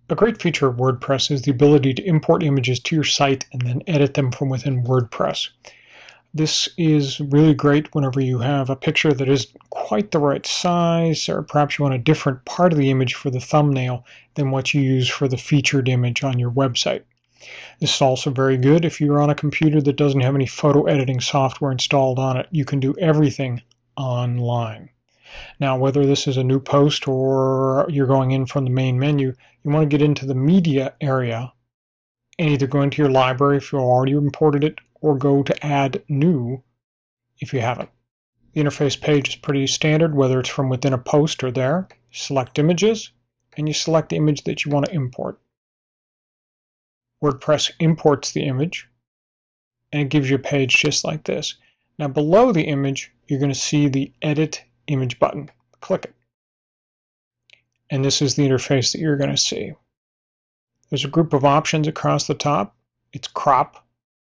A great feature of WordPress is the ability to import images to your site and then edit them from within WordPress. This is really great whenever you have a picture that isn't quite the right size, or perhaps you want a different part of the image for the thumbnail than what you use for the featured image on your website. This is also very good if you're on a computer that doesn't have any photo editing software installed on it. You can do everything online. Now, whether this is a new post or you're going in from the main menu, you want to get into the media area and either go into your library if you already imported it or go to add new if you haven't. The interface page is pretty standard, whether it's from within a post or there. Select images and you select the image that you want to import. WordPress imports the image and it gives you a page just like this. Now below the image you're going to see the Edit Image button. Click it. And this is the interface that you're going to see. There's a group of options across the top. It's crop,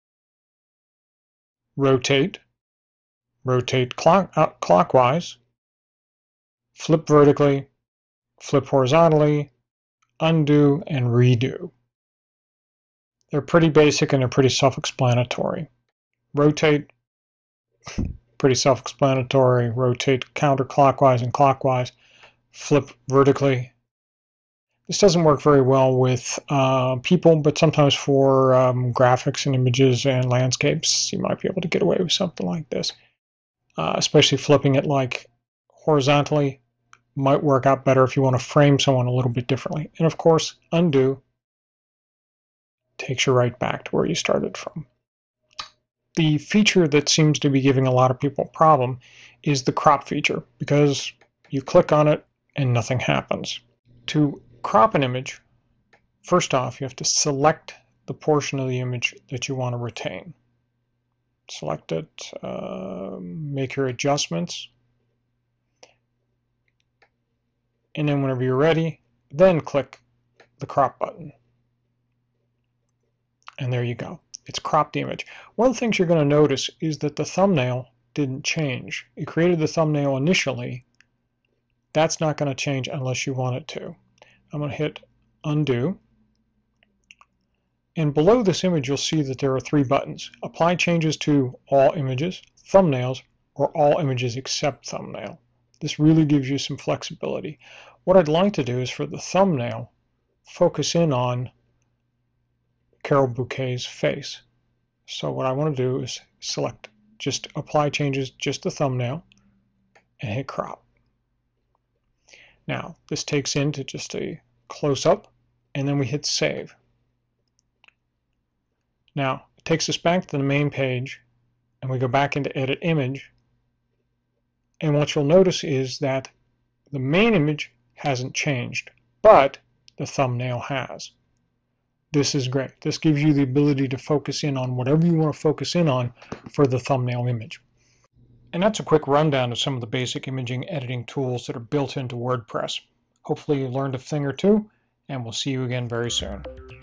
rotate, rotate clockwise, flip vertically, flip horizontally, undo, and redo. They're pretty basic and they're pretty self-explanatory. Rotate, pretty self-explanatory. Rotate counterclockwise and clockwise. Flip vertically. This doesn't work very well with people, but sometimes for graphics and images and landscapes, you might be able to get away with something like this. Especially flipping it like horizontally might work out better if you want to frame someone a little bit differently. And of course, undo takes you right back to where you started from. The feature that seems to be giving a lot of people a problem is the crop feature, because you click on it and nothing happens. To crop an image, first off, you have to select the portion of the image that you want to retain. Select it, make your adjustments, and then whenever you're ready, then click the crop button. And there you go. It's cropped the image. One of the things you're going to notice is that the thumbnail didn't change. You created the thumbnail initially. That's not going to change unless you want it to. I'm going to hit undo. And below this image you'll see that there are three buttons. Apply changes to all images, thumbnails, or all images except thumbnail. This really gives you some flexibility. What I'd like to do is for the thumbnail, focus in on Carol Bouquet's face. So what I want to do is select just apply changes, just the thumbnail, and hit crop. Now this takes into just a close-up, and then we hit save. Now it takes us back to the main page, and we go back into edit image, and what you'll notice is that the main image hasn't changed, but the thumbnail has. This is great. This gives you the ability to focus in on whatever you want to focus in on for the thumbnail image. And that's a quick rundown of some of the basic imaging editing tools that are built into WordPress. Hopefully you learned a thing or two, and we'll see you again very soon.